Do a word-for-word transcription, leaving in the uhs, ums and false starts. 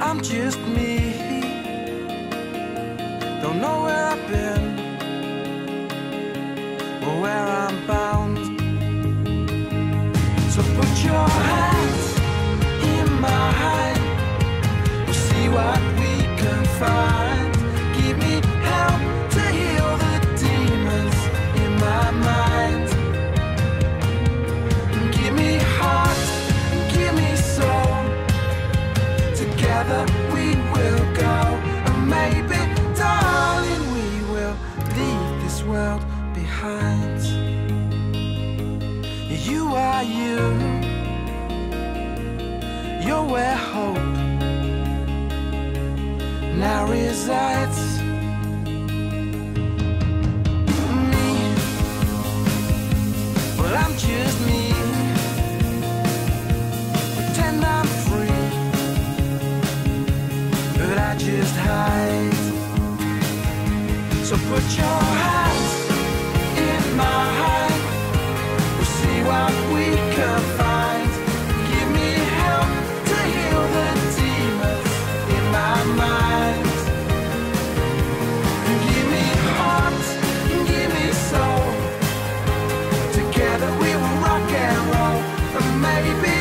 I'm just me. Don't know where I've been or where I'm bound. So put your hands in mine. We'll see what we can find. Give me help to heal the demons in my mind. Give me heart, give me soul. Together we will go, and maybe, darling, we will leave this world behind. You are you, you're where hope now resides. Me, well, I'm just me. Pretend I'm free, but I just hide. So put your hands in mine. We'll see what we can find. Give me help to heal the demons in my mind. Give me heart, give me soul. Together we will rock and roll, and maybe